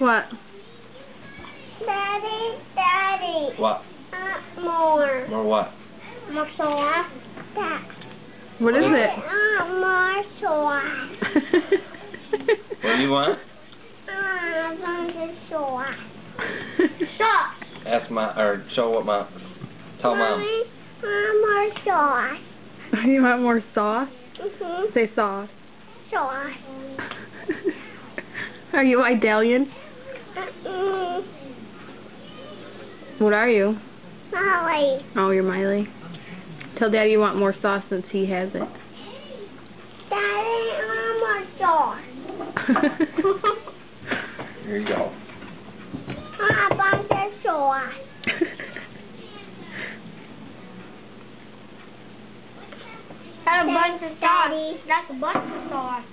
What? Daddy. What? More. More what? More sauce. What is it? More sauce. What do you want? I want the sauce. Sauce. Ask or show what Mom. Tell Mom. More sauce. You want more sauce? Say sauce. Sauce. Are you Idalian? What are you? Molly. Oh, you're Miley. Tell Daddy you want more sauce since he has it. Daddy, I want more sauce. Here you go. I want the sauce. That's a bunch of sauce. That's a bunch of sauce.